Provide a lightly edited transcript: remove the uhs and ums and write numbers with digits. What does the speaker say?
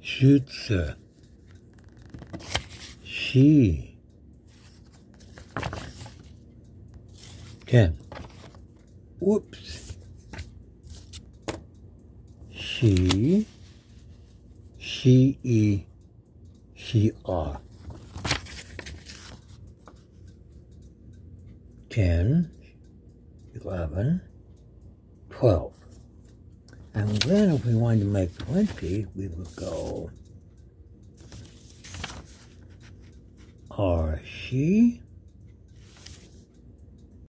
schütze, she. 10. Whoops. She, she, she are. 10, 11, 12. And then if we wanted to make 20, we would go are she,